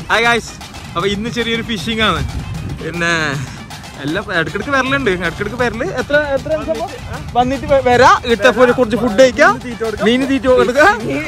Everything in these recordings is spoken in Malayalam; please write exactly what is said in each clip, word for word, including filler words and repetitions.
Hi guys. അപ്പോൾ ഇന്ന് ചെറിയൊരു ഫിഷിംഗ് ആണ്. പിന്നെ എല്ലാം ഇടക്കിടക്ക് വരലുണ്ട്. ഇടക്കിടക്ക് വരല് എത്ര എത്ര വന്നിട്ട് വരാ ഇട്ടപ്പോ കുറച്ച് ഫുഡ് കഴിക്കാം, മീൻ തീറ്റ കൊടുക്കുക,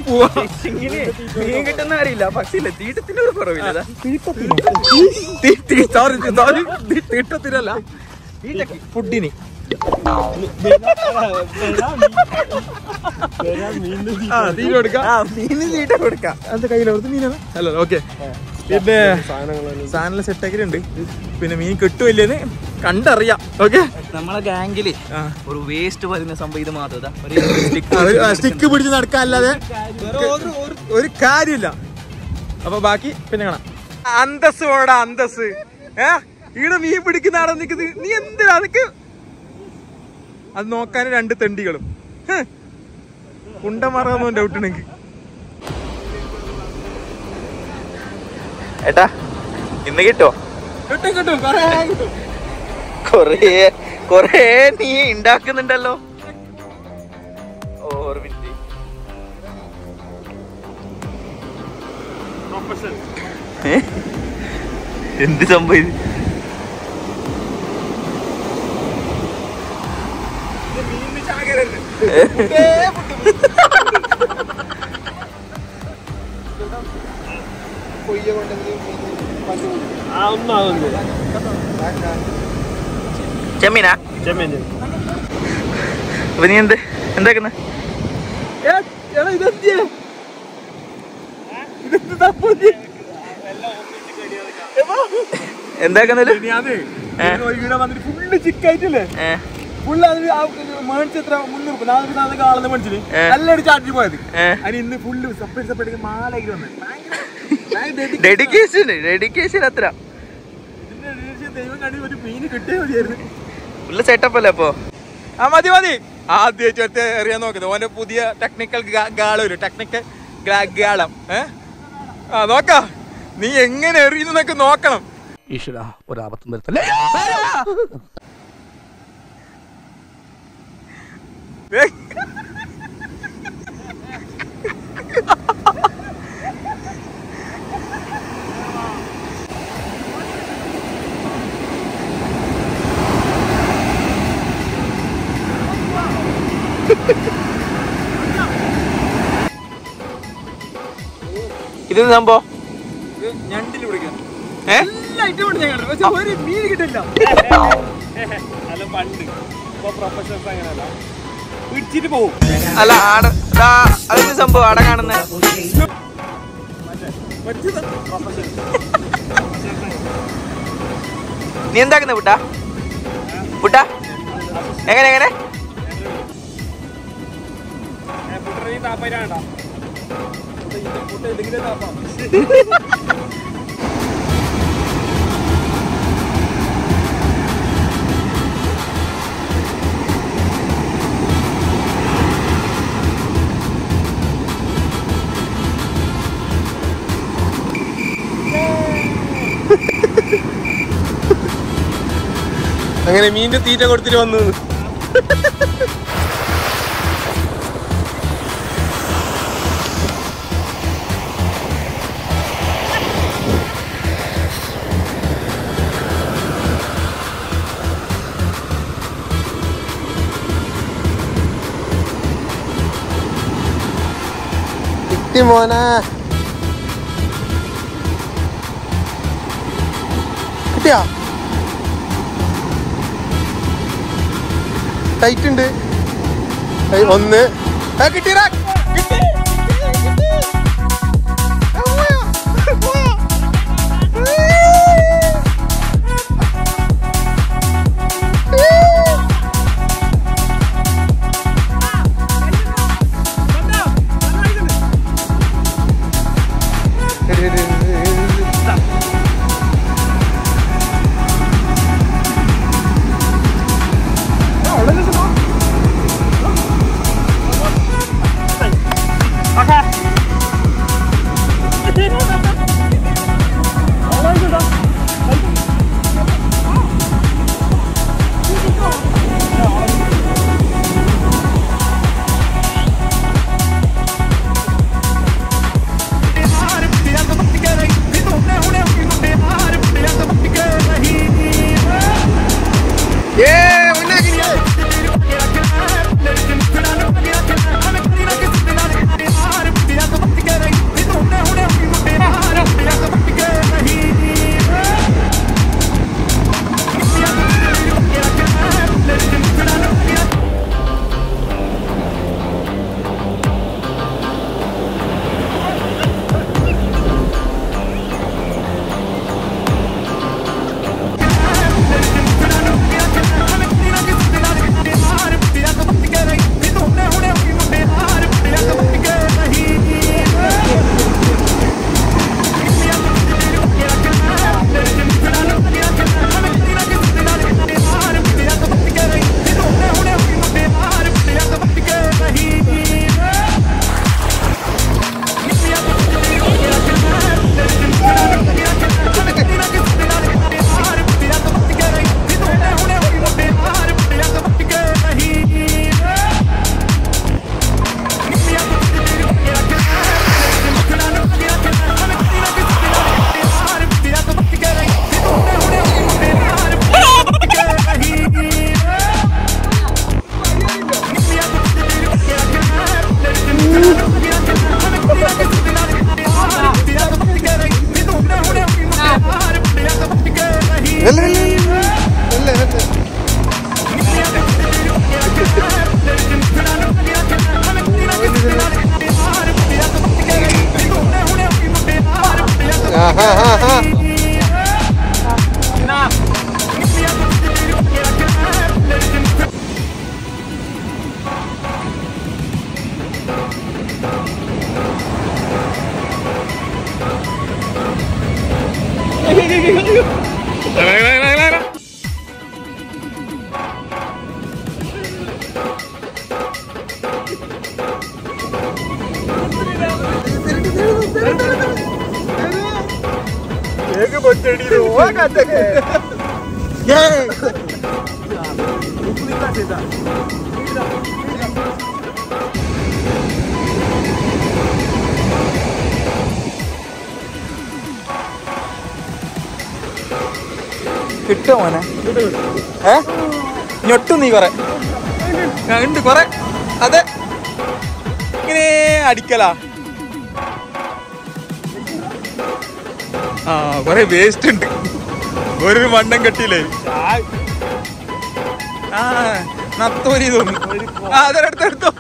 മീൻ കിട്ടുന്ന അറിയില്ല. പക്ഷേ തീറ്റത്തിന്റെ ഒരു കുറവില്ല. തീട്ടത്തിനല്ല, ഫുഡിന്. തീറ്റ കൊടുക്കാം, മീന് തീറ്റ കൊടുക്കാം. എന്താ കയ്യിലോർത്ത് മീനാണ് അല്ല. ഓക്കെ, പിന്നെ സാധനം സെറ്റാക്കിയിട്ടുണ്ട്. പിന്നെ മീൻ കിട്ടുമില്ലെന്ന് കണ്ടറിയാം. ഓക്കെ, നമ്മളെ ഗാംഗില് ഒരു വേസ്റ്റ് വരുന്ന സംഭവം ഇത് മാത്രം. സ്റ്റിക്ക് പിടിച്ച് നടക്കാനല്ലാതെ ഒരു കാര്യമില്ല. അപ്പൊ ബാക്കി പിന്നെ കാണാം. അന്തസ് ഓടാ അന്തസ്. ഏ ഇവിടെ മീൻ പിടിക്കുന്ന ആടെ നിൽക്കുന്നത് നീ എന്തിനാ നിക്ക്? അത് നോക്കാൻ രണ്ട് തെണ്ടികളും കുണ്ടമാറാന്നോ ഡൗട്ട് ഉണ്ടെങ്കിൽ. ഏട്ടാ ഇന്ന് കിട്ടോ? കിട്ടും കിട്ടും കൊറേ കൊറേ നീ ഉണ്ടാക്കുന്നുണ്ടല്ലോ. ഒരു മിനിറ്റ്. എന്ത് സംഭവം ഇത്? ചെമ്മീനാ? അപ്പൊ നീ എന്ത് എന്താക്കുന്ന? എന്താക്കുന്നല്ലോ ഫുള്ള് ചിക്കായിട്ടില്ലേ? ഫുള്ള് മേടിച്ചെത്ര മുന്നൂറ് നാല് നാല് ആളെന്ന് മേടിച്ചിട്ട് നല്ലൊരു ചാറ്റി പോയത്. അതിന് ഇന്ന് ഫുള്ള് സെപ്പറേറ്റ് സെപ്പറേറ്റ് മാലായിട്ട് വന്നത്. ഡെഡിക്കേഷൻ ഡെഡിക്കേഷൻ അത്ര ദൈവം കണ്ടി ഒരു മീന് കിട്ടിയേ മതിയായിരുന്നു. ഫുള്ള് സെറ്റപ്പ് അല്ലേ അപ്പൊ? ആ മതി മതി. ആദ്യമായിട്ട് എറിയാൻ നോക്കുന്നത് ഓന്റെ പുതിയ ടെക്നിക്കൽ ഗാളം ഒരു ടെക്നിക്കൽ ഗാളം. ഏ ആ നോക്കാം, നീ എങ്ങനെ എറിയുന്നൊക്കെ നോക്കണം. ഈശ്വര ഒരാപത്തും വരുത്തല്ലേ. ഇത് സംഭവം ഞണ്ടിൽ പിടിക്കാം. ഒരു മീൻ കിട്ടില്ല. പിടിച്ചിട്ട് പോവും. അല്ല അതെന്ത് സംഭവം ആടെ കാണുന്ന? നീ എന്താക്കുന്ന പുട്ടാ? പുട്ടാ എങ്ങനെ എങ്ങനെ? അങ്ങനെ മീനിന്റെ തീറ്റ കൊടുത്തിട്ട് വന്നു. കിട്ടി മോനെ, കിട്ടിയാ? ടൈറ്റ് ഉണ്ട്. ഒന്ന് കിട്ടിയ കിട്ടോ മോനെ? ഏ ഞൊട്ടു നീ കൊറേ ഉണ്ട് കൊറേ. അതെ ഇങ്ങനെ അടിക്കലാ. ആ കൊറേ വേസ്റ്റ് ഉണ്ട്. ഒരു മണ്ണം കെട്ടിയില്ലേ? ആ നത്തോരി തോന്നുന്നു. ആ അതെടുത്തെടുത്തോ.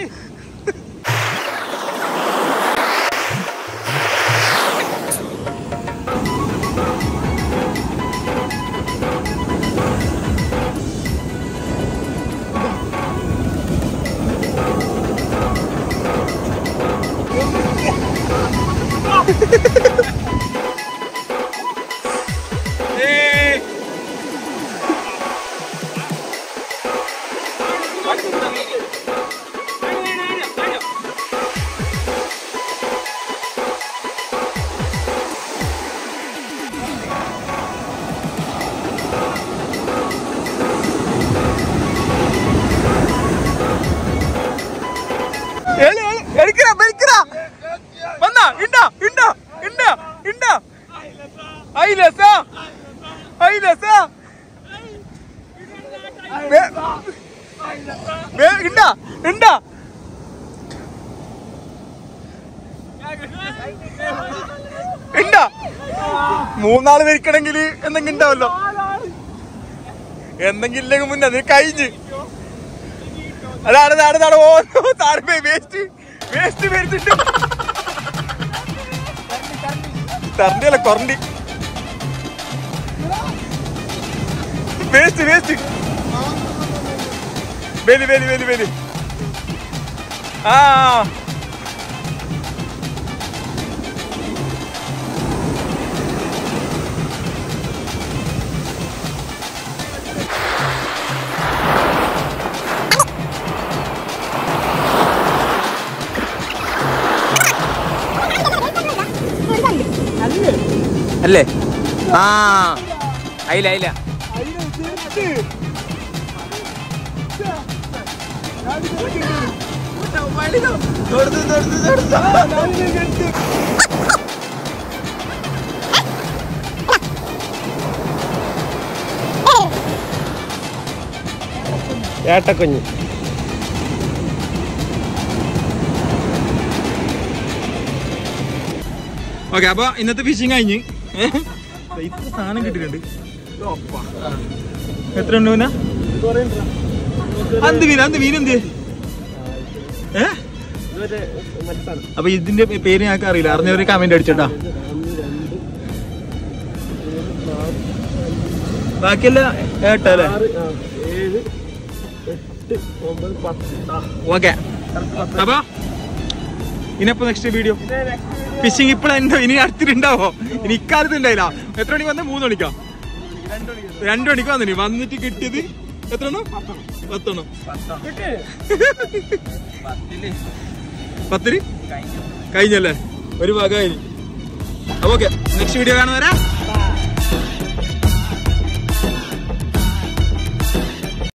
മൂന്നാള് വരിക്കണമെങ്കിൽ എന്തെങ്കിലും ഉണ്ടാവല്ലോ. എന്തെങ്കിലും ഇല്ലെങ്കിൽ മുന്നേ അതിന് കഴിഞ്ഞ് അതാണ് താടെ താടെ ഓരോ താഴെ വേസ്റ്റ് വേസ്റ്റ് വരുത്തിട്ട് തരണ്ടിയല്ല കൊറണ്ടി വേസ്റ്റ് വേസ്റ്റ് വേലി വേലി വേലി വേലി. ആ അല്ലേ? ആ അയില അയില. ഏട്ടക്കുഞ്ഞ് ഓക്കെ. അപ്പൊ ഇന്നത്തെ ഫിഷിങ് കഴിഞ്ഞ് ഇത്ര സാധനം കിട്ടിയിട്ടുണ്ട്. എത്ര ഉണ്ട് പിന്നെ? അന്ത് മീൻ അന്ത് മീൻ എന്ത്? ഏ അപ്പൊ ഇതിന്റെ പേര് ഞങ്ങൾക്ക് അറിയില്ല. അറിഞ്ഞവര് കമന്റ് അടിച്ചോട്ടാ. ബാക്കിയല്ല ഏട്ടല്ലേ? ഓക്കെ. അപ്പൊ ഇനിയപ്പോ നെക്സ്റ്റ് വീഡിയോ ഫിഷിങ് ഇപ്പഴുണ്ടോ? ഇനി അടുത്തിട്ടുണ്ടാവോ? ഇനി ഇക്കാലത്ത് ഉണ്ടായില്ല. എത്ര മണിക്ക് വന്ന? മൂന്ന് മണിക്കാ? രണ്ടു മണിക്ക് വന്നിന്. വന്നിട്ട് കിട്ടിയത് എത്ര എണ്ണം? പത്തെണ്ണം. പത്തിന് കഴിഞ്ഞല്ലേ? ഒരു ഭാഗമായി. Okay, next video കാണുന്നവരാ.